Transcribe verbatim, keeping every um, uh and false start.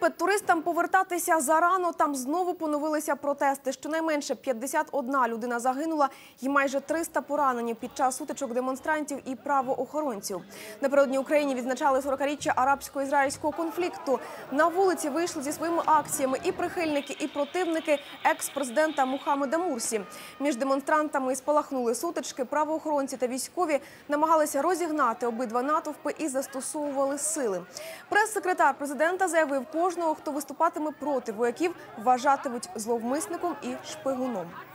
Єгипет. Туристам повертатися зарано. Там знову поновилися протести. Щонайменше п'ятдесят одна людина загинула і майже триста поранені під час сутичок демонстрантів і правоохоронців. Напередодні Україні відзначали сорокаріччя арабсько-ізраїльського конфлікту. На вулиці вийшли зі своїми акціями і прихильники, і противники екс-президента Мохаммеда Мурсі. Між демонстрантами спалахнули сутички. Правоохоронці та військові намагалися розігнати обидва натовпи і застосовували сили. Прес-секретар президента заявив, кожного, хто виступатиме проти вояків, вважатимуть зловмисником і шпигуном.